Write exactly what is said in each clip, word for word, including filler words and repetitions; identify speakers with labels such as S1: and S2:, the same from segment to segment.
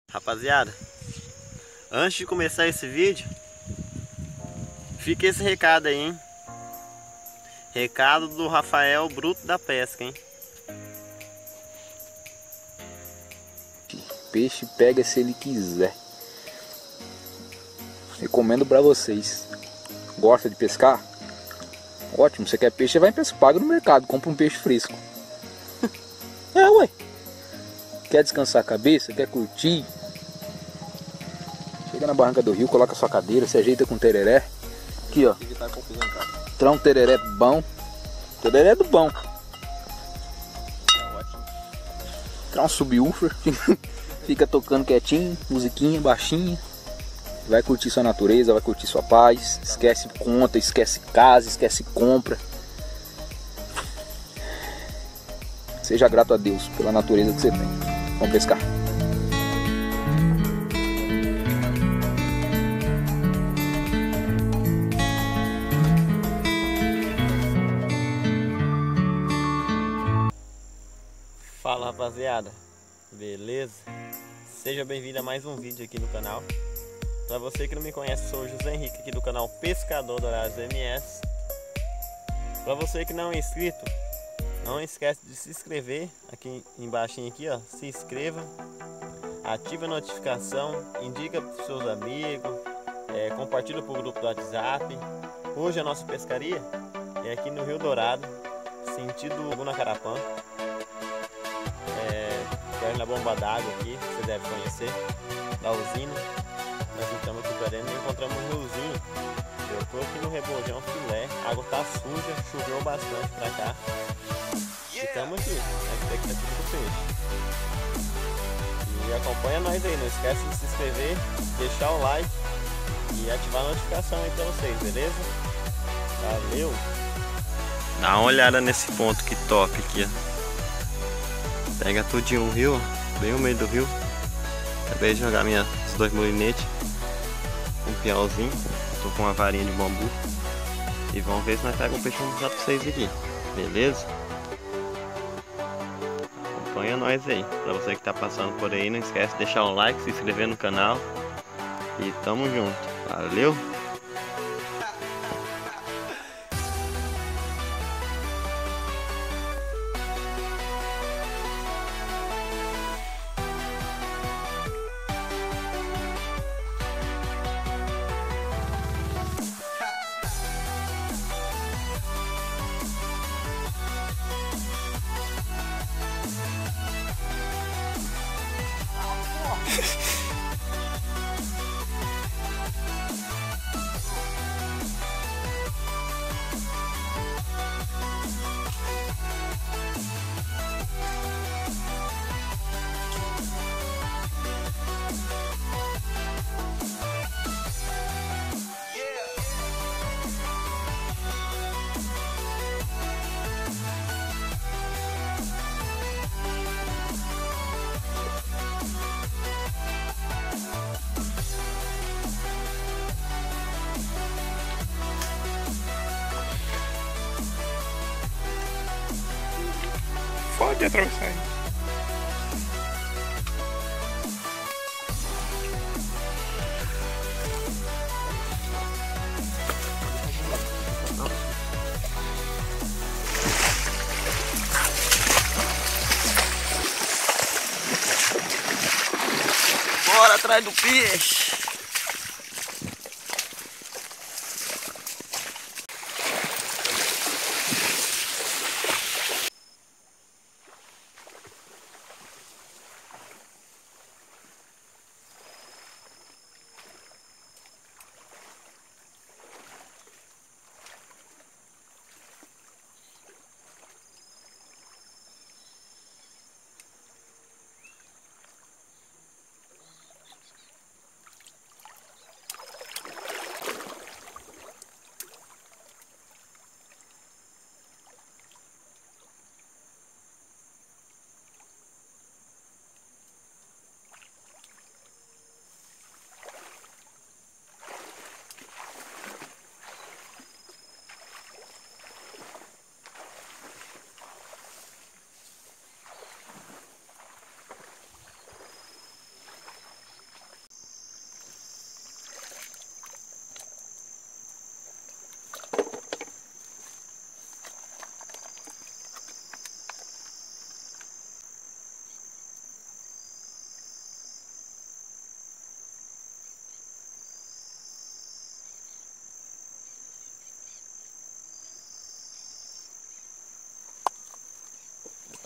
S1: Rapaziada, antes de começar esse vídeo, fica esse recado aí, hein? Recado do Rafael Bruto da Pesca, hein?
S2: Peixe pega se ele quiser. Recomendo pra vocês. Gosta de pescar? Ótimo, você quer peixe, você vai em pesca, paga no mercado, compra um peixe fresco. É, ué. Quer descansar a cabeça? Quer curtir? Chega na barranca do rio, coloca sua cadeira, se ajeita com tereré. Aqui, ó. Traz um tereré bom. Tereré do bom. Traz um subwoofer. Fica tocando quietinho, musiquinha baixinha. Vai curtir sua natureza, vai curtir sua paz. Esquece conta, esquece casa, esquece compra. Seja grato a Deus pela natureza que você tem. Vamos pescar.
S1: Fala, rapaziada, beleza? Seja bem-vindo a mais um vídeo aqui no canal. Para você que não me conhece, sou o José Henrique aqui do canal Pescador Dourados M S. Para você que não é inscrito, não esquece de se inscrever aqui embaixo aqui, ó. Se inscreva, ativa a notificação, indica para os seus amigos, é, compartilha para o grupo do WhatsApp. Hoje a nossa pescaria é aqui no Rio Dourado, sentido Laguna Carapã. É, na bomba d'água aqui, você deve conhecer, da usina. Nós estamos aqui para dentro e encontramos um riozinho. Eu tô aqui no Rebojão Filé, a água tá suja, choveu bastante pra cá. E estamos aqui, na expectativa do peixe. E acompanha nós aí, não esquece de se inscrever, deixar o like e ativar a notificação aí pra vocês, beleza? Valeu! Dá uma olhada nesse ponto que top aqui, ó. Pega tudinho o rio, ó, bem no meio do rio. Acabei de jogar minha, os dois molinetes, um piauzinho, tô com uma varinha de bambu. E vamos ver se nós pegamos um peixe pra vocês aqui, beleza? Acompanha nós aí. Pra você que tá passando por aí, não esquece de deixar um like, se inscrever no canal. E tamo junto, valeu!
S3: Pode atravessar aí.
S1: Bora atrás do peixe!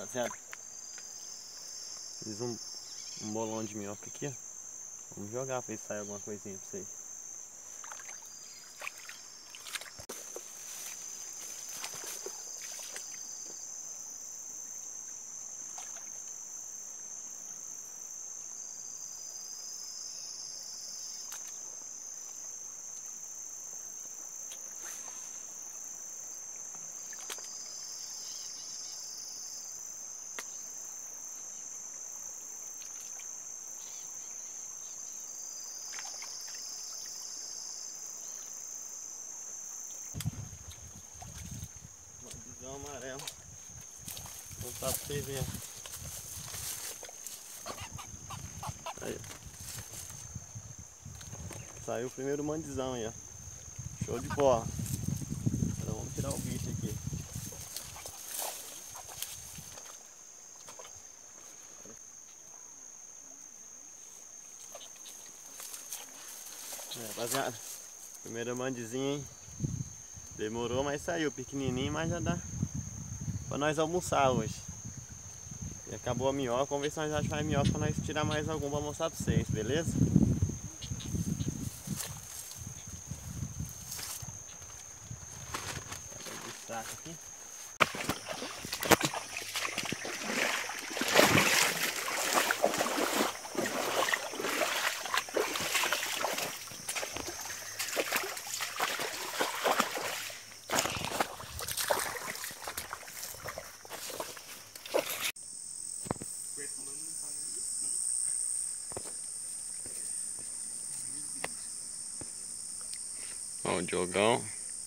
S1: Rapaziada, fiz um, um bolão de minhoca aqui, ó. Vamos jogar pra ver se sai alguma coisinha pra vocês. Mandizão amarelo. Vou mostrar pra vocês verem. Aí. Saiu o primeiro mandizão aí, ó. Show de bola. Agora vamos tirar o bicho aqui. É, rapaziada, primeiro mandizinho, hein? Demorou, mas saiu pequenininho, mas já dá pra nós almoçar hoje. E acabou a minhoca, vamos ver se nós achamos mais minhoca pra nós tirar mais algum pra mostrar pra vocês, beleza? Aqui. Ó, o Diogão.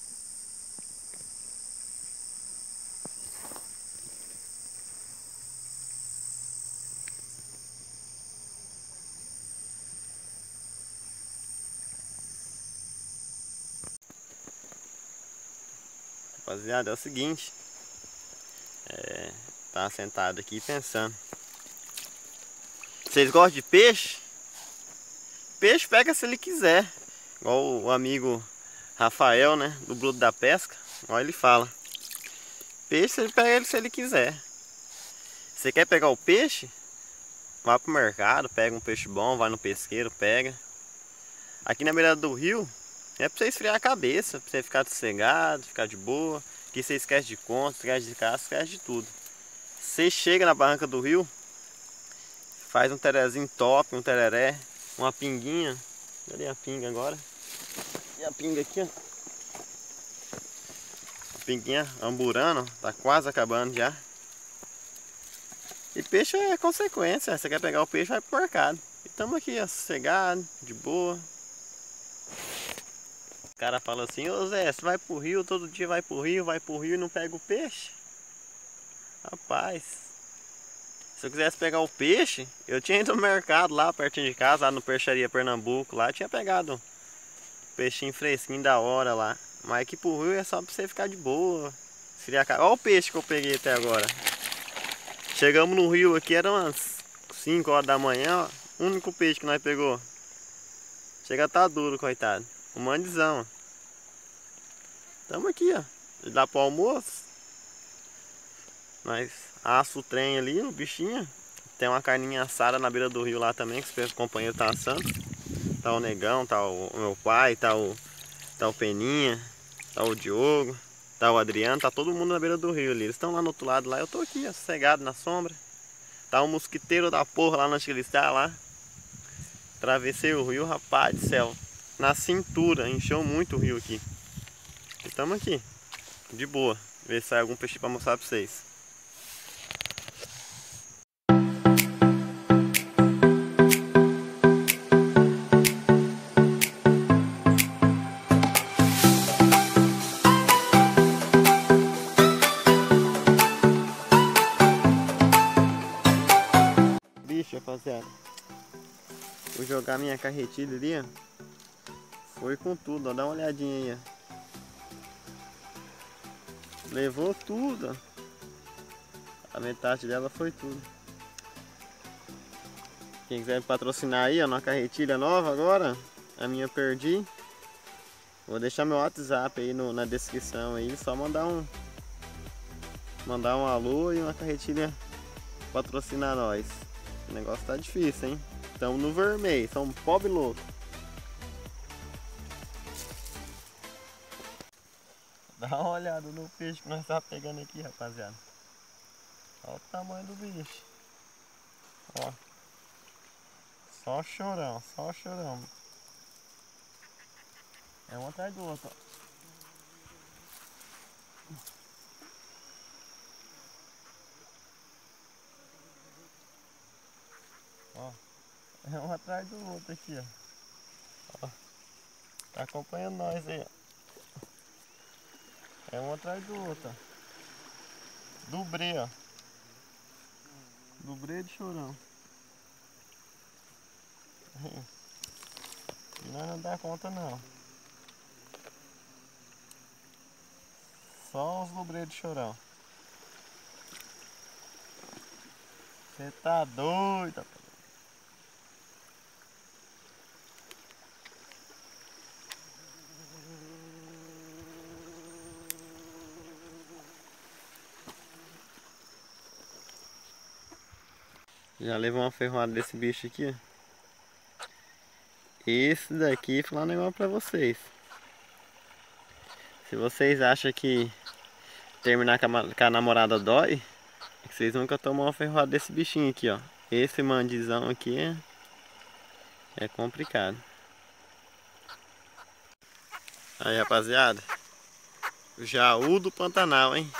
S1: Rapaziada, é o seguinte, é, tá sentado aqui pensando. Vocês gostam de peixe? Peixe pega se ele quiser. Igual o amigo Rafael, né, do Bruto da Pesca. Igual ele fala. Peixe ele pega ele se ele quiser. Você quer pegar o peixe? Vai pro mercado, pega um peixe bom, vai no pesqueiro, pega. Aqui na beirada do rio, é pra você esfriar a cabeça, pra você ficar sossegado, ficar de boa. Aqui você esquece de conta, esquece de casa, esquece de tudo. Você chega na barranca do rio, faz um terezinho top, um tereré, uma pinguinha. Cadê a pinga agora? E a pinga aqui, ó. A pinguinha amburando, tá quase acabando já. E peixe é consequência, você quer pegar o peixe, vai pro mercado. E tamo aqui, ó, sossegado, de boa. O cara fala assim, ô Zé, você vai pro rio, todo dia vai pro rio, vai pro rio e não pega o peixe? Rapaz, se eu quisesse pegar o peixe, eu tinha ido no mercado lá pertinho de casa, lá no Peixaria Pernambuco, lá tinha pegado um peixinho fresquinho da hora lá. Mas aqui pro rio é só pra você ficar de boa. Olha o peixe que eu peguei até agora. Chegamos no rio aqui, eram umas cinco horas da manhã, ó. O único peixe que nós pegou. Chega a tá duro, coitado. Um mandizão, ó. Tamo aqui, ó. Dá pro almoço. Nós assa o trem ali, o bichinho. Tem uma carninha assada na beira do rio lá também, que os companheiros tá assando. Tá o Negão, tá o meu pai, tá o, tá o Peninha, tá o Diogo, tá o Adriano, tá todo mundo na beira do rio ali. Eles estão lá no outro lado lá, eu tô aqui, ó, sossegado na sombra. Tá um mosquiteiro da porra lá onde ele está lá. Atravessei o rio, rapaz do céu. Na cintura, encheu muito o rio aqui. Estamos aqui, de boa. Ver se sai algum peixe pra mostrar pra vocês. Bicho, rapaziada. Vou jogar minha carretilha ali, ó. Foi com tudo, ó. Dá uma olhadinha aí, ó. Levou tudo, ó. A metade dela foi tudo. Quem quiser me patrocinar aí, ó, na carretilha nova agora, a minha perdi. Vou deixar meu WhatsApp aí no, na descrição aí, só mandar um mandar um alô e uma carretilha patrocinar nós. O negócio tá difícil, hein? Estamos no vermelho, somos pobre louco. Dá uma olhada no peixe que nós tá pegando aqui, rapaziada. Olha o tamanho do bicho. Ó. Só chorão, só chorão. É um atrás do outro, ó. Ó. É um atrás do outro aqui, ó. Ó. Tá acompanhando nós aí, ó. É um atrás do outro, ó. Dubrê, ó. Dubrê de chorão. E nós não dá conta não. Só os dubrê de chorão. Você tá doido, rapaz. Já levou uma ferroada desse bicho aqui, ó. Esse daqui, vou falar um negócio pra vocês. Se vocês acham que terminar com a, com a namorada dói, é que vocês nunca tomam uma ferroada desse bichinho aqui, ó. Esse mandizão aqui é, é complicado. Aí, rapaziada, o Jaú do Pantanal, hein?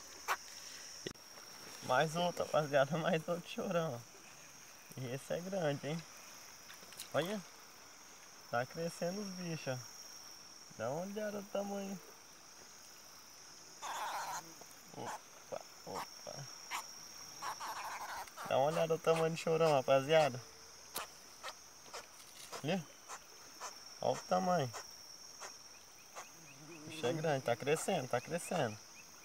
S1: Mais outro, rapaziada, mais outro chorão, ó. E esse é grande, hein? Olha, tá crescendo os bichos, ó. Dá uma olhada do tamanho. Opa, opa. Dá uma olhada do tamanho do chorão, rapaziada. Olha. Olha o tamanho. O bicho é grande, tá crescendo, tá crescendo.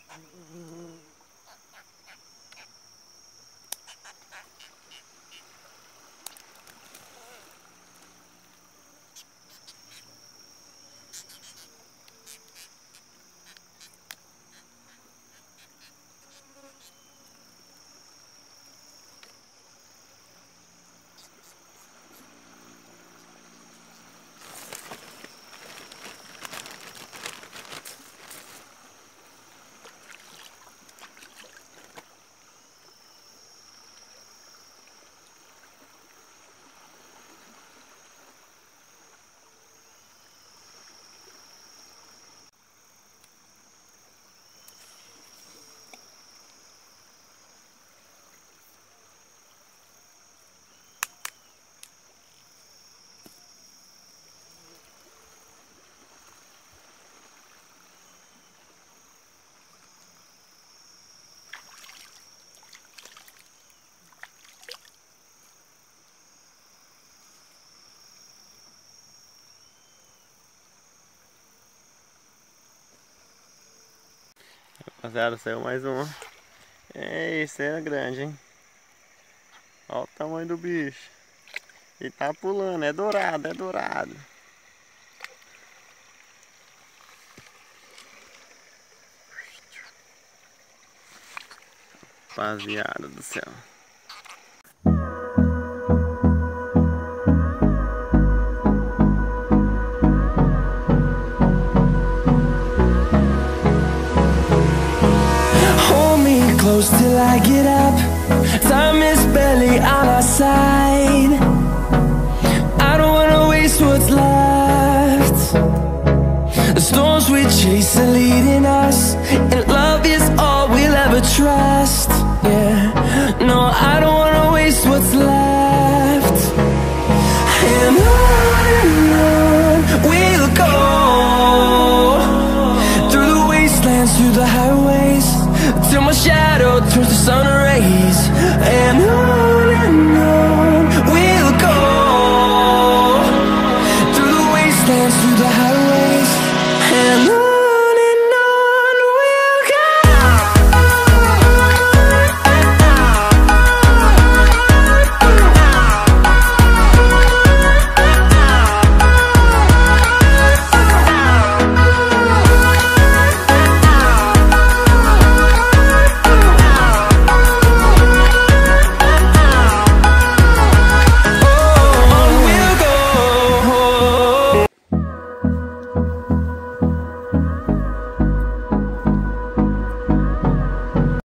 S1: Rapaziada, saiu mais um. É, esse é grande, hein? Olha o tamanho do bicho. Ele tá pulando, é dourado, é dourado. Rapaziada do céu.
S4: Close till I get up. Time is barely on our side. I don't wanna waste what's left. The storms we chase are leading us, and love is all we'll ever trust. Yeah, no, I don't wanna waste what's left. And on and on we'll go, through the wastelands, through the highways, till my shadow turns to sun rays. And